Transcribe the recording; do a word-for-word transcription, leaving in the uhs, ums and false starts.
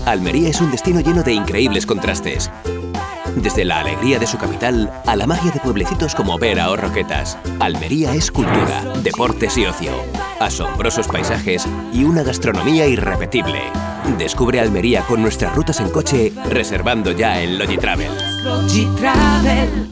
Almería es un destino lleno de increíbles contrastes. Desde la alegría de su capital a la magia de pueblecitos como Vera o Roquetas. Almería es cultura, deportes y ocio, asombrosos paisajes y una gastronomía irrepetible. Descubre Almería con nuestras rutas en coche reservando ya en Logitravel.